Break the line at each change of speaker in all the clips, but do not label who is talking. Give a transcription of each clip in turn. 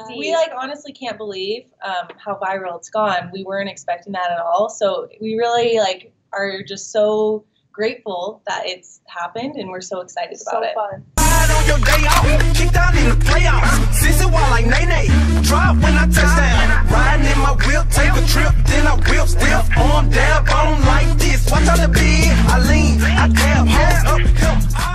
crazy.
We honestly can't believe how viral it's gone. We weren't expecting that at all. So we really are just so grateful that it's happened, and we're so excited about it.
So fun.
On your day off, kicked out in the playoffs. Sissy wild like Nene, drop when I touchdown. Riding in my whip, take a trip, then I whip, stiff, arm down, bone like this. Watch out the big, I lean, I tap, hands up, help.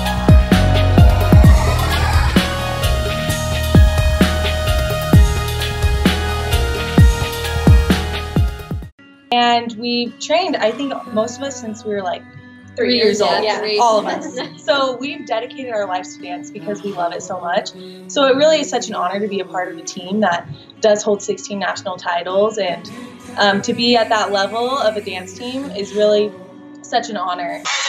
And we've trained, I think, most of us since we were 3 years old, all of us. So we've dedicated our lives to dance because we love it so much. So it really is such an honor to be a part of a team that does hold 16 national titles, and to be at that level of a dance team is really such an honor.